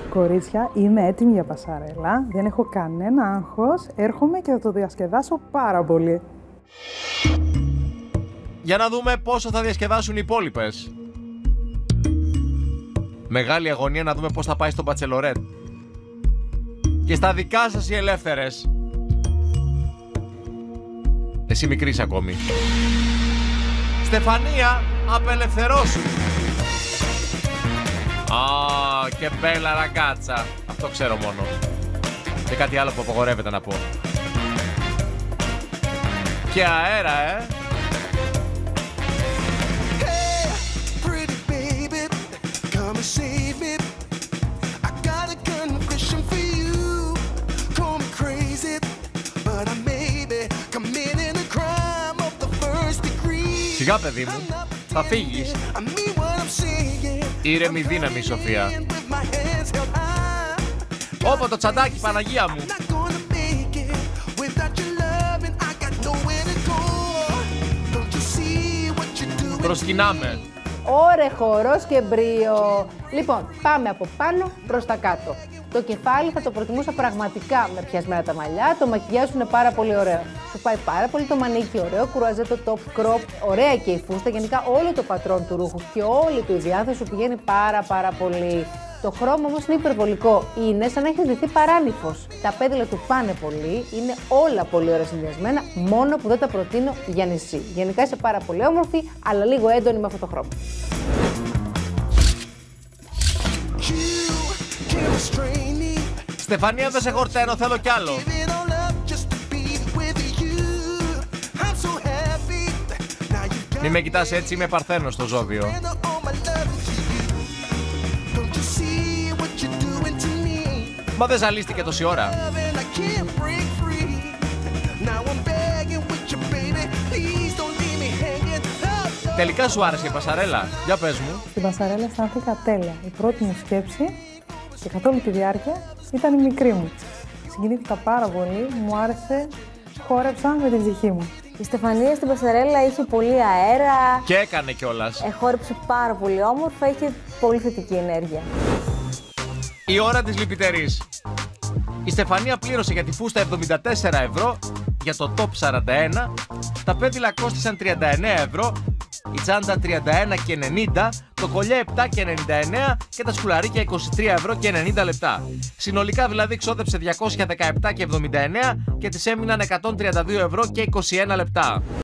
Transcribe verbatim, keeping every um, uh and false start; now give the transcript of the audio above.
Κορίτσια, είμαι έτοιμη για πασαρέλα, δεν έχω κανένα άγχος, έρχομαι και θα το διασκεδάσω πάρα πολύ. Για να δούμε πόσο θα διασκεδάσουν οι υπόλοιπες. Μεγάλη αγωνία να δούμε πώς θα πάει στο Μπατσελορέτ. Και στα δικά σας οι ελεύθερες. Εσύ μικρής ακόμη. Στεφανία, απελευθερώσου. Α, και μπέλα ραγκάτσα. Αυτό ξέρω μόνο. Και κάτι άλλο που απαγορεύεται να πω. Και αέρα, ε. Σιγά, παιδί μου, θα φύγεις. Ήρεμη δύναμη, Σοφία. Όπα το τσαντάκι, Παναγία μου. Προσκυνάμε. Ωρε χορός και μπρίο. Λοιπόν, πάμε από πάνω προς τα κάτω. Το κεφάλι θα το προτιμούσα πραγματικά με πιασμένα τα μαλλιά. Το μακιγιάζ είναι πάρα πολύ ωραίο. Σου πάει πάρα πολύ το μανίκι, ωραίο κουραζέ, το top crop, ωραία και η φούστα. Γενικά όλο το πατρόν του ρούχου και όλη του η διάθεση σου πηγαίνει πάρα πάρα πολύ. Το χρώμα όμως είναι υπερβολικό. Είναι σαν να έχει ντυθεί παράνυφος. Τα πέδιλα του πάνε πολύ, είναι όλα πολύ ωραία συνδυασμένα, μόνο που δεν τα προτείνω για νησί. Γενικά είσαι πάρα πολύ όμορφη, αλλά λίγο έντονη με αυτό το χρώμα. Στεφανία, δεν σε χορταίνω, θέλω κι άλλο. Μη με κοιτάς έτσι, είμαι παρθένος στο ζώδιο. Μα δεν ζαλίστηκε τόση ώρα. Τελικά σου άρεσε η πασαρέλα? Για πες μου. Στην πασαρέλα αισθάνθηκα τέλεια. Η πρώτη μου σκέψη και καθ' όλη τη διάρκεια ήταν η μικρή μου. Συγκινήθηκα πάρα πολύ, μου άρεσε, χόρεψα με την ψυχή μου. Η Στεφανία στην πασαρέλα είχε πολύ αέρα. Και έκανε κιόλας. Ε, χόρεψε πάρα πολύ όμορφα, είχε πολύ θετική ενέργεια. Η ώρα της λυπητερής. Η Στεφανία πλήρωσε για τη φούστα εβδομήντα τέσσερα ευρώ, για το top σαράντα ένα, τα πέδιλα κόστησαν τριάντα εννέα ευρώ, η τσάντα τριάντα ένα και ενενήντα, το κολλιέ επτά και ενενήντα εννέα και τα σκουλαρίκια είκοσι τρία ευρώ και ενενήντα λεπτά. Συνολικά δηλαδή ξόδεψε διακόσια δεκαεπτά και εβδομήντα εννέα και της έμειναν εκατόν τριάντα δύο ευρώ και είκοσι ένα λεπτά.